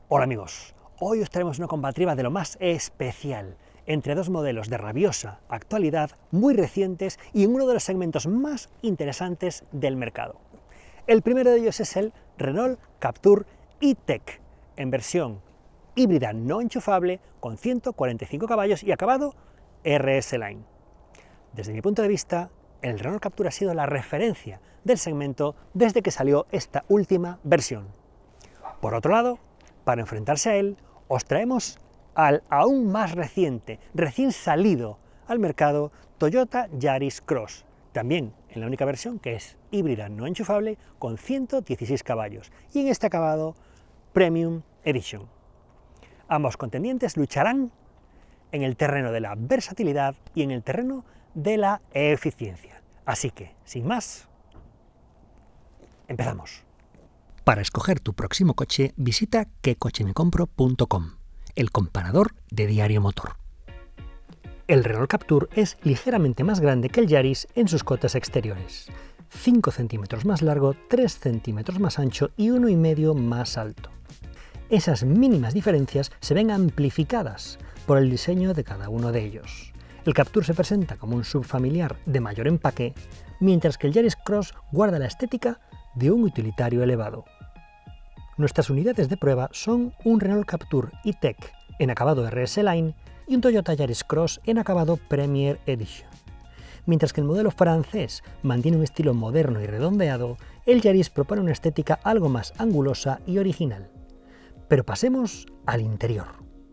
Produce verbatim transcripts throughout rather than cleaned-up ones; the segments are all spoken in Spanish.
Hola amigos, hoy os traemos una comparativa de lo más especial entre dos modelos de rabiosa actualidad, muy recientes y en uno de los segmentos más interesantes del mercado. El primero de ellos es el Renault Captur E-Tech, en versión híbrida no enchufable con ciento cuarenta y cinco caballos y acabado R S Line. Desde mi punto de vista, el Renault Captur ha sido la referencia del segmento desde que salió esta última versión. Por otro lado, para enfrentarse a él, os traemos al aún más reciente, recién salido al mercado, Toyota Yaris Cross, también en la única versión que es híbrida no enchufable con ciento dieciséis caballos y en este acabado Premium Edition. Ambos contendientes lucharán en el terreno de la versatilidad y en el terreno de la eficiencia. Así que, sin más, empezamos. Para escoger tu próximo coche, visita que coche me compro punto com, el comparador de Diario Motor. El Renault Captur es ligeramente más grande que el Yaris en sus cotas exteriores, cinco centímetros más largo, tres centímetros más ancho y uno coma cinco más alto. Esas mínimas diferencias se ven amplificadas por el diseño de cada uno de ellos. El Captur se presenta como un subfamiliar de mayor empaque, mientras que el Yaris Cross guarda la estética de un utilitario elevado. Nuestras unidades de prueba son un Renault Captur E-Tech en acabado R S Line y un Toyota Yaris Cross en acabado Premier Edition. Mientras que el modelo francés mantiene un estilo moderno y redondeado, el Yaris propone una estética algo más angulosa y original. Pero pasemos al interior.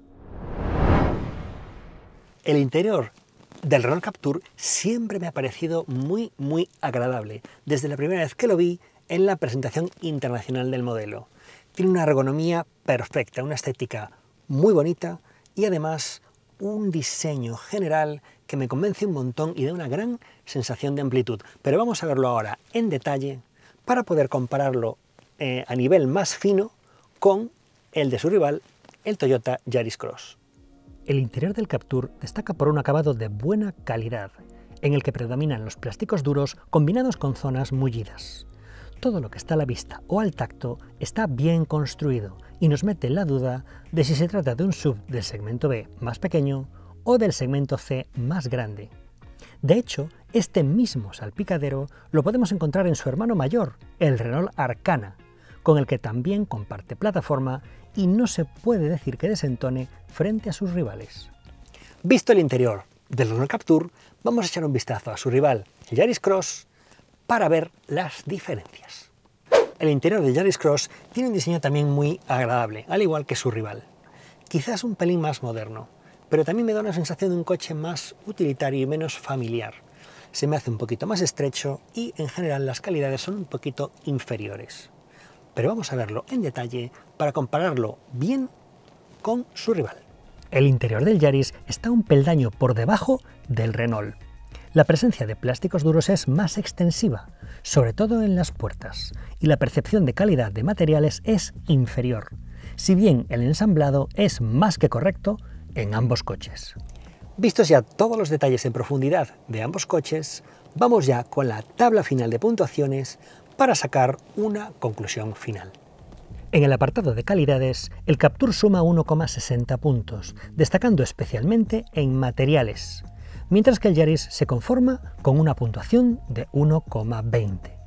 El interior del Renault Captur siempre me ha parecido muy muy agradable, desde la primera vez que lo vi en la presentación internacional del modelo. Tiene una ergonomía perfecta, una estética muy bonita y además un diseño general que me convence un montón y da una gran sensación de amplitud. Pero vamos a verlo ahora en detalle para poder compararlo eh, a nivel más fino con el de su rival, el Toyota Yaris Cross. El interior del Captur destaca por un acabado de buena calidad, en el que predominan los plásticos duros combinados con zonas mullidas. Todo lo que está a la vista o al tacto está bien construido y nos mete en la duda de si se trata de un S U V del segmento B más pequeño o del segmento C más grande. De hecho, este mismo salpicadero lo podemos encontrar en su hermano mayor, el Renault Arcana, con el que también comparte plataforma y no se puede decir que desentone frente a sus rivales. Visto el interior del Renault Captur, vamos a echar un vistazo a su rival, el Yaris Cross, para ver las diferencias. El interior del Yaris Cross tiene un diseño también muy agradable, al igual que su rival. Quizás un pelín más moderno, pero también me da una sensación de un coche más utilitario y menos familiar. Se me hace un poquito más estrecho y en general las calidades son un poquito inferiores. Pero vamos a verlo en detalle para compararlo bien con su rival. El interior del Yaris está un peldaño por debajo del Renault. La presencia de plásticos duros es más extensiva, sobre todo en las puertas, y la percepción de calidad de materiales es inferior, si bien el ensamblado es más que correcto en ambos coches. Vistos ya todos los detalles en profundidad de ambos coches, vamos ya con la tabla final de puntuaciones para sacar una conclusión final. En el apartado de calidades, el Captur suma uno coma sesenta puntos, destacando especialmente en materiales, mientras que el Yaris se conforma con una puntuación de uno coma veinte.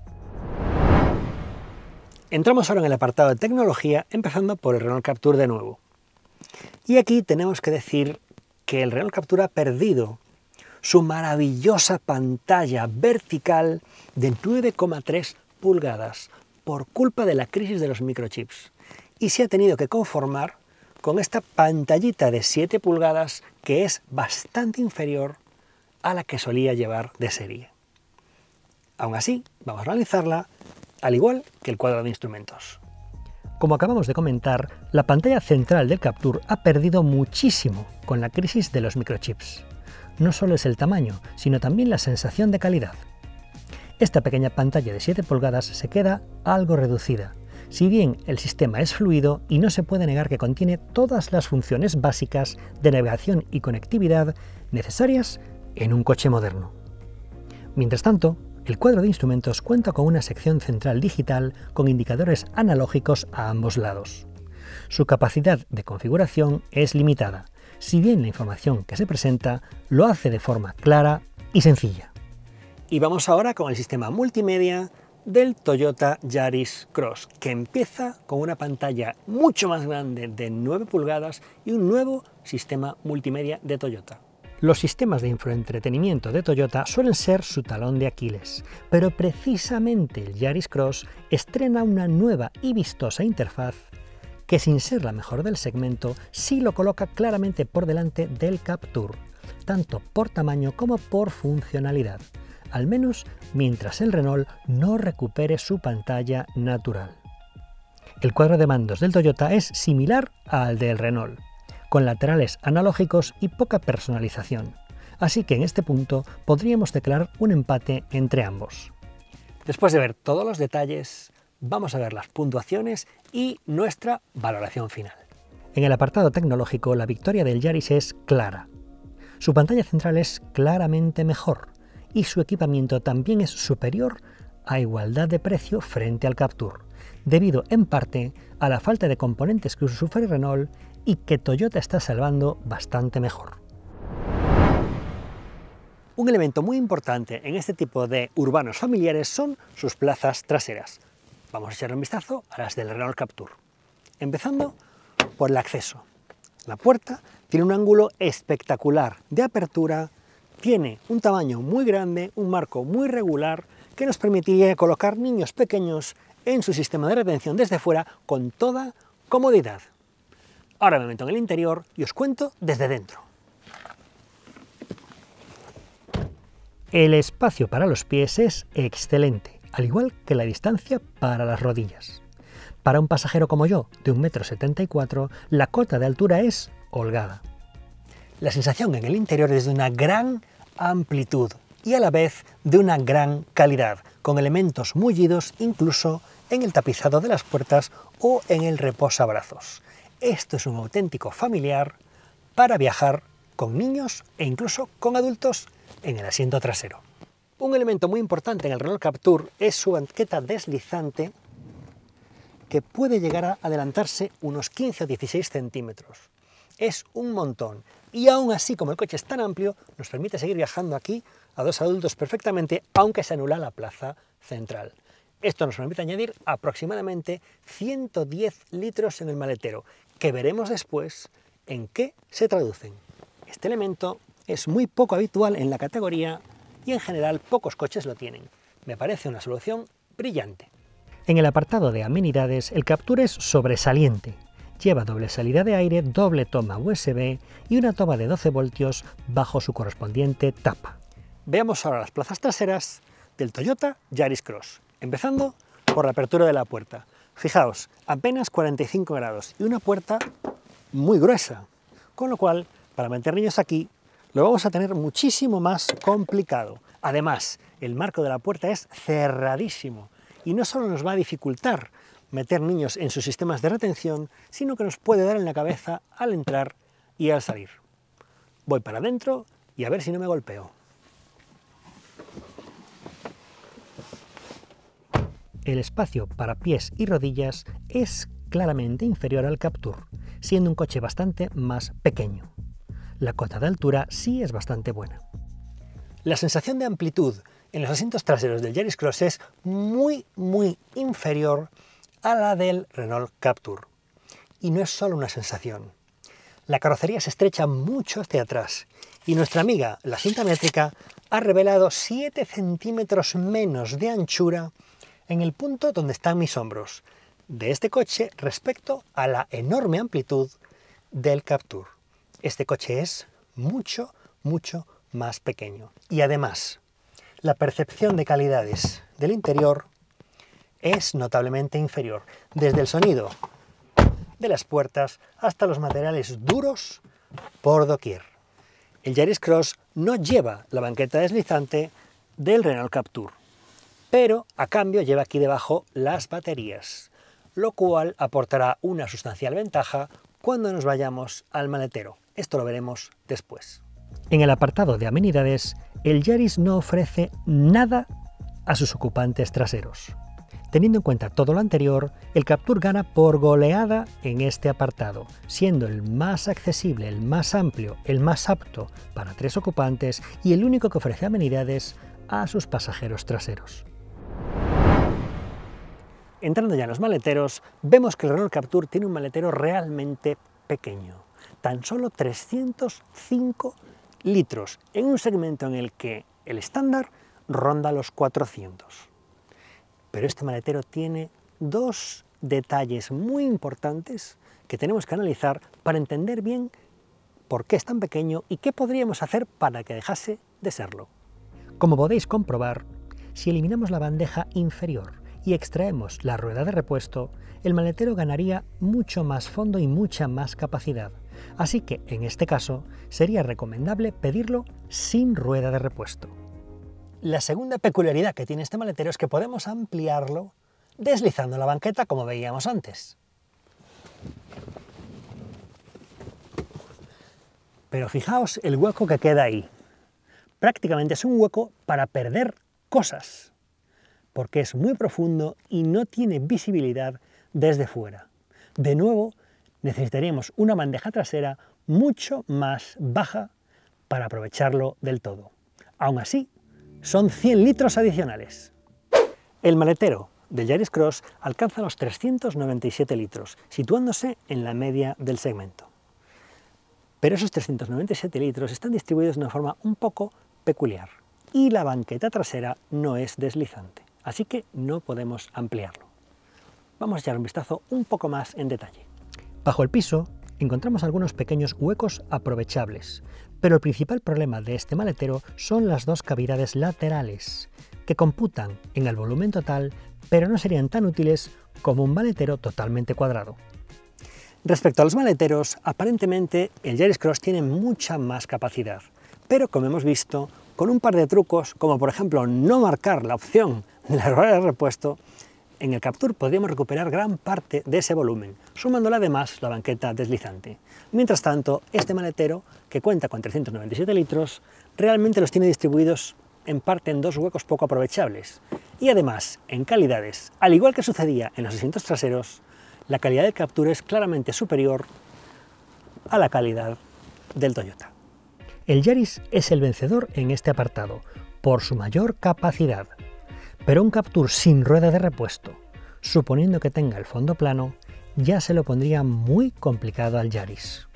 Entramos ahora en el apartado de tecnología, empezando por el Renault Captur de nuevo. Y aquí tenemos que decir que el Renault Captur ha perdido su maravillosa pantalla vertical de nueve coma tres pulgadas por culpa de la crisis de los microchips y se ha tenido que conformar con esta pantallita de siete pulgadas que es bastante inferior a la que solía llevar de serie. Aún así, vamos a analizarla al igual que el cuadro de instrumentos. Como acabamos de comentar, la pantalla central del Captur ha perdido muchísimo con la crisis de los microchips. No solo es el tamaño, sino también la sensación de calidad. Esta pequeña pantalla de siete pulgadas se queda algo reducida, si bien el sistema es fluido y no se puede negar que contiene todas las funciones básicas de navegación y conectividad necesarias en un coche moderno. Mientras tanto, El cuadro de instrumentos cuenta con una sección central digital con indicadores analógicos a ambos lados. Su capacidad de configuración es limitada, si bien la información que se presenta lo hace de forma clara y sencilla. Y vamos ahora con el sistema multimedia del Toyota Yaris Cross, que empieza con una pantalla mucho más grande de nueve pulgadas y un nuevo sistema multimedia de Toyota. Los sistemas de infoentretenimiento de Toyota suelen ser su talón de Aquiles, pero precisamente el Yaris Cross estrena una nueva y vistosa interfaz que, sin ser la mejor del segmento, sí lo coloca claramente por delante del Captur, tanto por tamaño como por funcionalidad, al menos mientras el Renault no recupere su pantalla natural. El cuadro de mandos del Toyota es similar al del Renault, con laterales analógicos y poca personalización, así que en este punto podríamos declarar un empate entre ambos. Después de ver todos los detalles, vamos a ver las puntuaciones y nuestra valoración final. En el apartado tecnológico, la victoria del Yaris es clara. Su pantalla central es claramente mejor, y su equipamiento también es superior a igualdad de precio frente al Captur, debido en parte a la falta de componentes que sufre Renault y que Toyota está salvando bastante mejor. Un elemento muy importante en este tipo de urbanos familiares son sus plazas traseras. Vamos a echarle un vistazo a las del Renault Captur. Empezando por el acceso. La puerta tiene un ángulo espectacular de apertura, tiene un tamaño muy grande, un marco muy regular que nos permitiría colocar niños pequeños en su sistema de retención desde fuera con toda comodidad. Ahora me meto en el interior y os cuento desde dentro. El espacio para los pies es excelente, al igual que la distancia para las rodillas. Para un pasajero como yo, de un metro setenta y cuatro, la cota de altura es holgada. La sensación en el interior es de una gran amplitud y a la vez de una gran calidad, con elementos mullidos incluso en el tapizado de las puertas o en el reposabrazos. Esto es un auténtico familiar para viajar con niños e incluso con adultos en el asiento trasero. Un elemento muy importante en el Renault Captur es su banqueta deslizante, que puede llegar a adelantarse unos quince o dieciséis centímetros. Es un montón, y aún así, como el coche es tan amplio, nos permite seguir viajando aquí a dos adultos perfectamente, aunque se anula la plaza central. Esto nos permite añadir aproximadamente ciento diez litros en el maletero, que veremos después en qué se traducen. Este elemento es muy poco habitual en la categoría y en general pocos coches lo tienen. Me parece una solución brillante. En el apartado de amenidades, el Captur es sobresaliente. Lleva doble salida de aire, doble toma U S B y una toma de doce voltios bajo su correspondiente tapa. Veamos ahora las plazas traseras del Toyota Yaris Cross, empezando por la apertura de la puerta. Fijaos, apenas cuarenta y cinco grados y una puerta muy gruesa, con lo cual, para meter niños aquí, lo vamos a tener muchísimo más complicado. Además, el marco de la puerta es cerradísimo y no solo nos va a dificultar meter niños en sus sistemas de retención, sino que nos puede dar en la cabeza al entrar y al salir. Voy para adentro y a ver si no me golpeo. El espacio para pies y rodillas es claramente inferior al Captur, siendo un coche bastante más pequeño. La cota de altura sí es bastante buena. La sensación de amplitud en los asientos traseros del Yaris Cross es muy, muy inferior a la del Renault Captur. Y no es solo una sensación. La carrocería se estrecha mucho hacia atrás y nuestra amiga, la cinta métrica, ha revelado siete centímetros menos de anchura en el punto donde están mis hombros de este coche respecto a la enorme amplitud del Captur. Este coche es mucho, mucho más pequeño. Y además, la percepción de calidades del interior es notablemente inferior, desde el sonido de las puertas hasta los materiales duros por doquier. El Yaris Cross no lleva la banqueta deslizante del Renault Captur, pero a cambio lleva aquí debajo las baterías, lo cual aportará una sustancial ventaja cuando nos vayamos al maletero. Esto lo veremos después. En el apartado de amenidades, el Yaris no ofrece nada a sus ocupantes traseros. Teniendo en cuenta todo lo anterior, el Captur gana por goleada en este apartado, siendo el más accesible, el más amplio, el más apto para tres ocupantes y el único que ofrece amenidades a sus pasajeros traseros. Entrando ya en los maleteros, vemos que el Renault Captur tiene un maletero realmente pequeño, tan solo trescientos cinco litros, en un segmento en el que el estándar ronda los cuatrocientos. Pero este maletero tiene dos detalles muy importantes que tenemos que analizar para entender bien por qué es tan pequeño y qué podríamos hacer para que dejase de serlo. Como podéis comprobar, si eliminamos la bandeja inferior y extraemos la rueda de repuesto, el maletero ganaría mucho más fondo y mucha más capacidad. Así que, en este caso, sería recomendable pedirlo sin rueda de repuesto. La segunda peculiaridad que tiene este maletero es que podemos ampliarlo deslizando la banqueta como veíamos antes. Pero fijaos el hueco que queda ahí. Prácticamente es un hueco para perder cosas, porque es muy profundo y no tiene visibilidad desde fuera. De nuevo, necesitaríamos una bandeja trasera mucho más baja para aprovecharlo del todo. Aún así, son cien litros adicionales. El maletero del Yaris Cross alcanza los trescientos noventa y siete litros, situándose en la media del segmento. Pero esos trescientos noventa y siete litros están distribuidos de una forma un poco peculiar y la banqueta trasera no es deslizante, así que no podemos ampliarlo. Vamos a echar un vistazo un poco más en detalle. Bajo el piso encontramos algunos pequeños huecos aprovechables, pero el principal problema de este maletero son las dos cavidades laterales, que computan en el volumen total, pero no serían tan útiles como un maletero totalmente cuadrado. Respecto a los maleteros, aparentemente el Yaris Cross tiene mucha más capacidad, pero como hemos visto, con un par de trucos, como por ejemplo no marcar la opción de la rueda de repuesto, en el Captur podríamos recuperar gran parte de ese volumen, sumándole además la banqueta deslizante. Mientras tanto, este maletero, que cuenta con trescientos noventa y siete litros, realmente los tiene distribuidos en parte en dos huecos poco aprovechables. Y además, en calidades, al igual que sucedía en los asientos traseros, la calidad del Captur es claramente superior a la calidad del Toyota. El Yaris es el vencedor en este apartado, por su mayor capacidad. Pero un Captur sin rueda de repuesto, suponiendo que tenga el fondo plano, ya se lo pondría muy complicado al Yaris.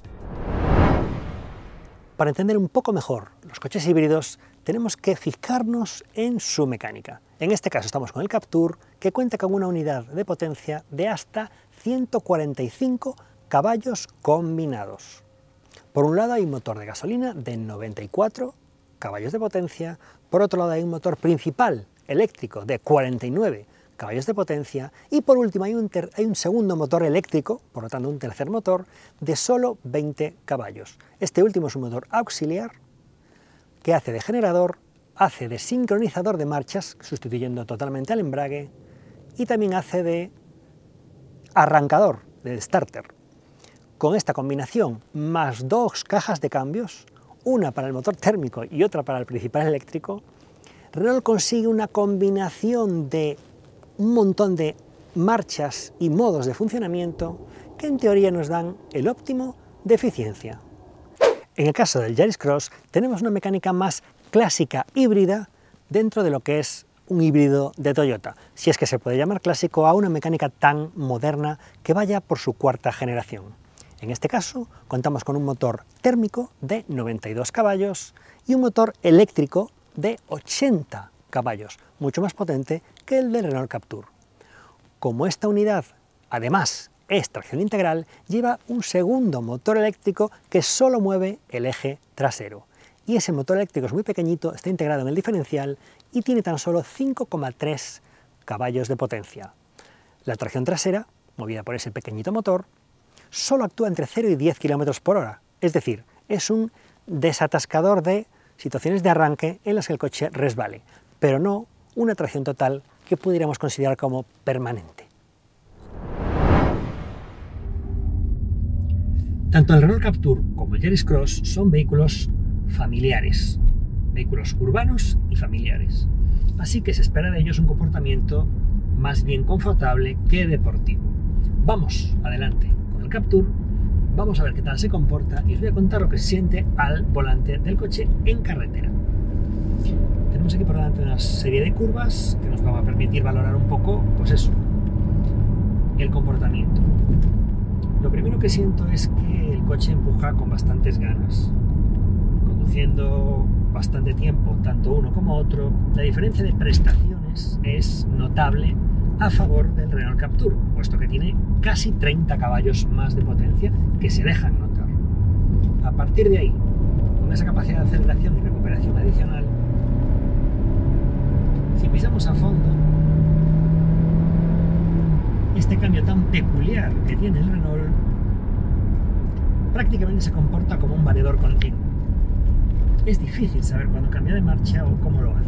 Para entender un poco mejor los coches híbridos, tenemos que fijarnos en su mecánica. En este caso estamos con el Captur, que cuenta con una unidad de potencia de hasta ciento cuarenta y cinco caballos combinados. Por un lado hay un motor de gasolina de noventa y cuatro caballos de potencia, por otro lado hay un motor principal eléctrico de cuarenta y nueve caballos de potencia y por último hay un, hay un segundo motor eléctrico, por lo tanto un tercer motor, de solo veinte caballos. Este último es un motor auxiliar que hace de generador, hace de sincronizador de marchas, sustituyendo totalmente al embrague, y también hace de arrancador, de starter. Con esta combinación, más dos cajas de cambios, una para el motor térmico y otra para el principal eléctrico, Renault consigue una combinación de un montón de marchas y modos de funcionamiento que en teoría nos dan el óptimo de eficiencia. En el caso del Yaris Cross tenemos una mecánica más clásica híbrida dentro de lo que es un híbrido de Toyota, si es que se puede llamar clásico a una mecánica tan moderna que vaya por su cuarta generación. En este caso contamos con un motor térmico de noventa y dos caballos y un motor eléctrico de ochenta caballos, mucho más potente que el del Renault Captur. Como esta unidad, además, es tracción integral, lleva un segundo motor eléctrico que solo mueve el eje trasero. Y ese motor eléctrico es muy pequeñito, está integrado en el diferencial y tiene tan solo cinco coma tres caballos de potencia. La tracción trasera, movida por ese pequeñito motor, solo actúa entre cero y diez kilómetros por hora, es decir, es un desatascador de situaciones de arranque en las que el coche resbale, pero no una tracción total que pudiéramos considerar como permanente. Tanto el Renault Captur como el Yaris Cross son vehículos familiares, vehículos urbanos y familiares, así que se espera de ellos un comportamiento más bien confortable que deportivo. Vamos adelante con el Captur, vamos a ver qué tal se comporta y os voy a contar lo que se siente al volante del coche en carretera. Tenemos aquí por delante una serie de curvas que nos van a permitir valorar un poco, pues eso, el comportamiento. Lo primero que siento es que el coche empuja con bastantes ganas. Conduciendo bastante tiempo, tanto uno como otro, la diferencia de prestaciones es notable a favor del Renault Captur, puesto que tiene casi treinta caballos más de potencia que se dejan notar. A partir de ahí, con esa capacidad de aceleración y recuperación adicional, si pisamos a fondo, este cambio tan peculiar que tiene el Renault prácticamente se comporta como un variador continuo. Es difícil saber cuándo cambia de marcha o cómo lo hace.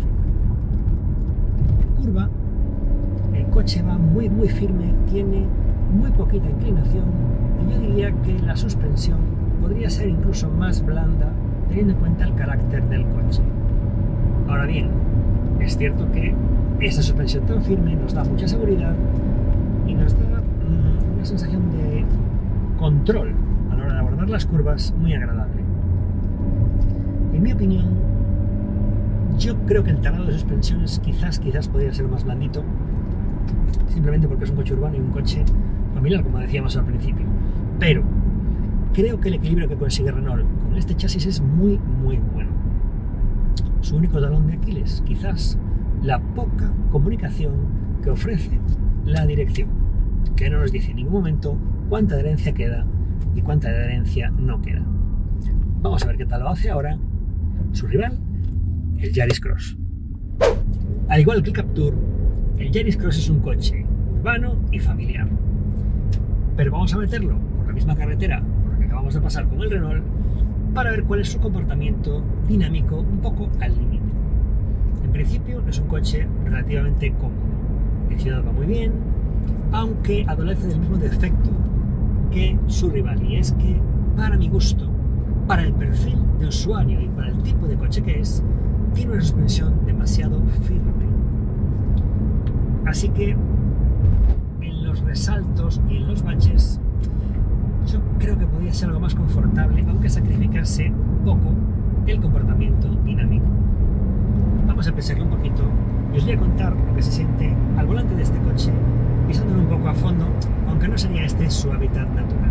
En curva, el coche va muy muy firme, tiene muy poquita inclinación y yo diría que la suspensión podría ser incluso más blanda teniendo en cuenta el carácter del coche. Ahora bien, es cierto que esa suspensión tan firme nos da mucha seguridad y nos da mmm, una sensación de control a la hora de abordar las curvas muy agradable. En mi opinión, yo creo que el talado de suspensiones quizás, quizás podría ser más blandito, simplemente porque es un coche urbano y un coche familiar, como decíamos al principio. Pero creo que el equilibrio que consigue Renault con este chasis es muy, muy bueno. Su único talón de Aquiles, quizás, la poca comunicación que ofrece la dirección, que no nos dice en ningún momento cuánta adherencia queda y cuánta adherencia no queda. Vamos a ver qué tal lo hace ahora su rival, el Yaris Cross. Al igual que el Captur, el Yaris Cross es un coche urbano y familiar. Pero vamos a meterlo por la misma carretera por la que acabamos de pasar con el Renault para ver cuál es su comportamiento dinámico un poco al límite. En principio es un coche relativamente cómodo. En ciudad va muy bien, aunque adolece del mismo defecto que su rival, y es que, para mi gusto, para el perfil de usuario y para el tipo de coche que es, tiene una suspensión demasiado firme. Así que en los resaltos y en los baches yo creo que podría ser algo más confortable, aunque sacrificase un poco el comportamiento dinámico. Vamos a pensarlo un poquito y os voy a contar lo que se siente al volante de este coche, pisándolo un poco a fondo, aunque no sería este su hábitat natural.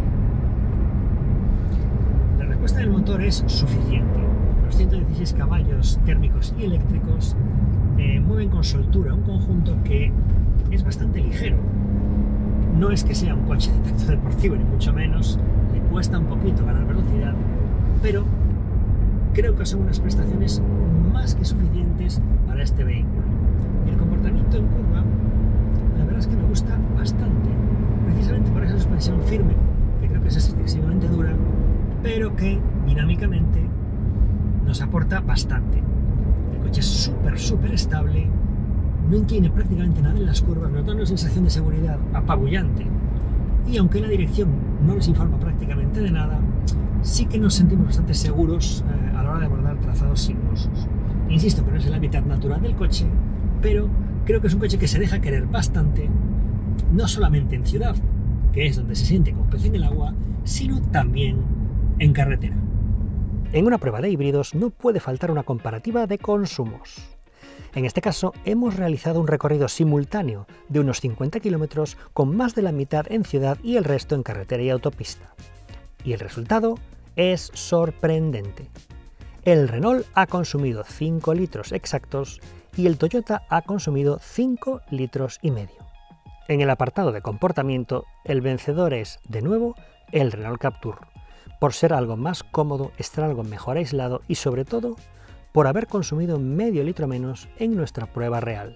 La respuesta del motor es suficiente. Los ciento dieciséis caballos térmicos y eléctricos eh, mueven con soltura un conjunto que es bastante ligero. No es que sea un coche de tacto deportivo, ni mucho menos, le cuesta un poquito ganar velocidad, pero creo que son unas prestaciones más que suficientes para este vehículo. El comportamiento en curva, la verdad es que me gusta bastante, precisamente por esa suspensión firme, que creo que es excesivamente dura, pero que dinámicamente nos aporta bastante. El coche es súper, súper estable, no inclina prácticamente nada en las curvas, nos da una sensación de seguridad apabullante, y aunque la dirección no nos informa prácticamente de nada, sí que nos sentimos bastante seguros eh, a la hora de abordar trazados sinuosos. Insisto que no es el hábitat natural del coche, pero creo que es un coche que se deja querer bastante, no solamente en ciudad, que es donde se siente como pez en el agua, sino también en carretera. En una prueba de híbridos no puede faltar una comparativa de consumos. En este caso, hemos realizado un recorrido simultáneo de unos cincuenta kilómetros con más de la mitad en ciudad y el resto en carretera y autopista. Y el resultado es sorprendente. El Renault ha consumido cinco litros exactos y el Toyota ha consumido cinco litros y medio. En el apartado de comportamiento, el vencedor es, de nuevo, el Renault Captur, por ser algo más cómodo, estar algo mejor aislado y, sobre todo, por haber consumido medio litro menos en nuestra prueba real.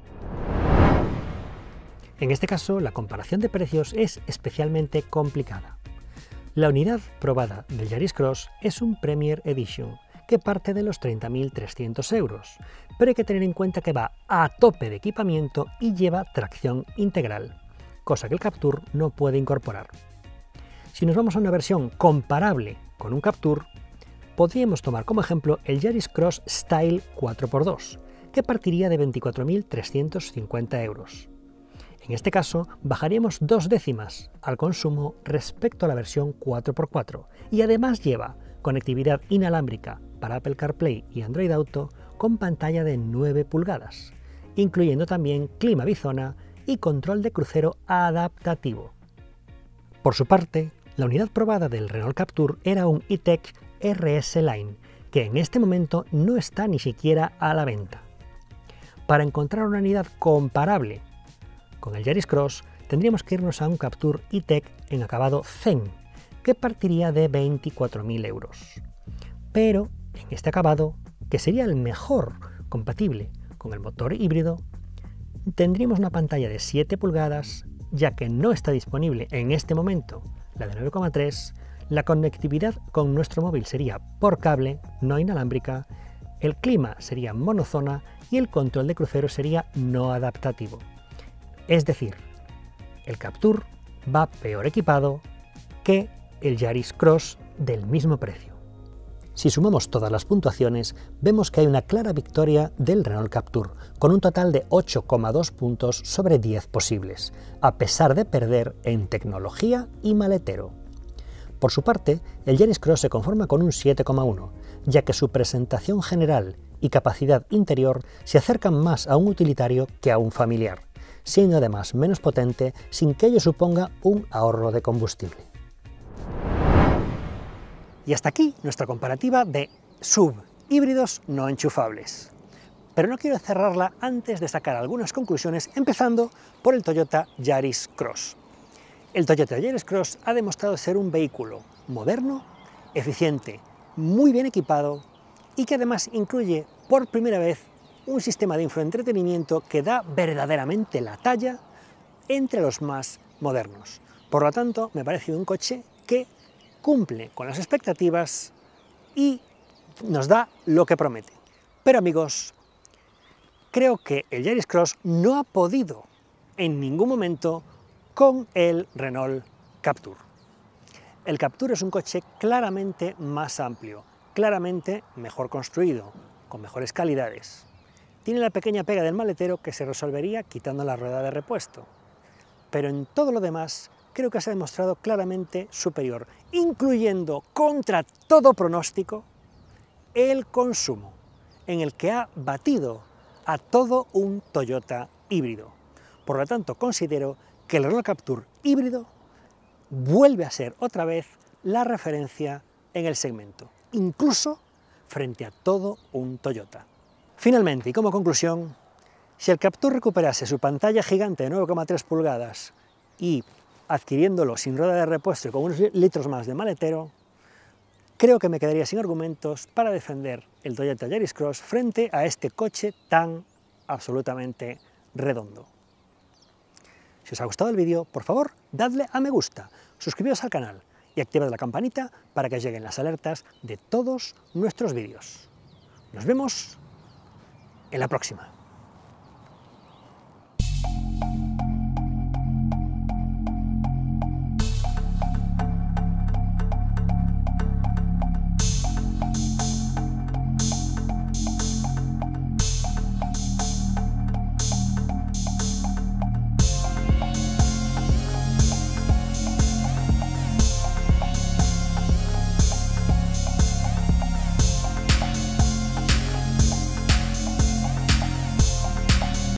En este caso, la comparación de precios es especialmente complicada. La unidad probada del Yaris Cross es un Premier Edition, que parte de los treinta mil trescientos euros, pero hay que tener en cuenta que va a tope de equipamiento y lleva tracción integral, cosa que el Captur no puede incorporar. Si nos vamos a una versión comparable con un Captur, podríamos tomar como ejemplo el Yaris Cross Style cuatro por dos, que partiría de veinticuatro mil trescientos cincuenta euros. En este caso, bajaríamos dos décimas al consumo respecto a la versión cuatro por cuatro y además lleva conectividad inalámbrica para Apple CarPlay y Android Auto con pantalla de nueve pulgadas, incluyendo también clima bizona y control de crucero adaptativo. Por su parte, la unidad probada del Renault Captur era un E-Tech R S Line, que en este momento no está ni siquiera a la venta. Para encontrar una unidad comparable con el Yaris Cross, tendríamos que irnos a un Captur E-Tech en acabado Zen, que partiría de veinticuatro mil euros. Pero en este acabado, que sería el mejor compatible con el motor híbrido, tendríamos una pantalla de siete pulgadas, ya que no está disponible en este momento la de nueve coma tres, la conectividad con nuestro móvil sería por cable, no inalámbrica, el clima sería monozona y el control de crucero sería no adaptativo. Es decir, el Captur va peor equipado que el Yaris Cross del mismo precio. Si sumamos todas las puntuaciones, vemos que hay una clara victoria del Renault Captur, con un total de ocho coma dos puntos sobre diez posibles, a pesar de perder en tecnología y maletero. Por su parte, el Yaris Cross se conforma con un siete coma uno, ya que su presentación general y capacidad interior se acercan más a un utilitario que a un familiar, siendo además menos potente sin que ello suponga un ahorro de combustible. Y hasta aquí nuestra comparativa de S U V híbridos no enchufables. Pero no quiero cerrarla antes de sacar algunas conclusiones, empezando por el Toyota Yaris Cross. El Toyota Yaris Cross ha demostrado ser un vehículo moderno, eficiente, muy bien equipado y que además incluye por primera vez un sistema de infoentretenimiento que da verdaderamente la talla entre los más modernos. Por lo tanto, me parece un coche que cumple con las expectativas y nos da lo que promete. Pero amigos, creo que el Yaris Cross no ha podido en ningún momento con el Renault Captur. El Captur es un coche claramente más amplio, claramente mejor construido, con mejores calidades. Tiene la pequeña pega del maletero que se resolvería quitando la rueda de repuesto. Pero en todo lo demás, creo que se ha demostrado claramente superior, incluyendo, contra todo pronóstico, el consumo, en el que ha batido a todo un Toyota híbrido. Por lo tanto, considero que el Renault Captur híbrido vuelve a ser otra vez la referencia en el segmento, incluso frente a todo un Toyota. Finalmente, y como conclusión, si el Captur recuperase su pantalla gigante de nueve coma tres pulgadas y adquiriéndolo sin rueda de repuesto y con unos litros más de maletero, creo que me quedaría sin argumentos para defender el Toyota Yaris Cross frente a este coche tan absolutamente redondo. Si os ha gustado el vídeo, por favor, dadle a me gusta, suscribíos al canal y activad la campanita para que os lleguen las alertas de todos nuestros vídeos. Nos vemos en la próxima.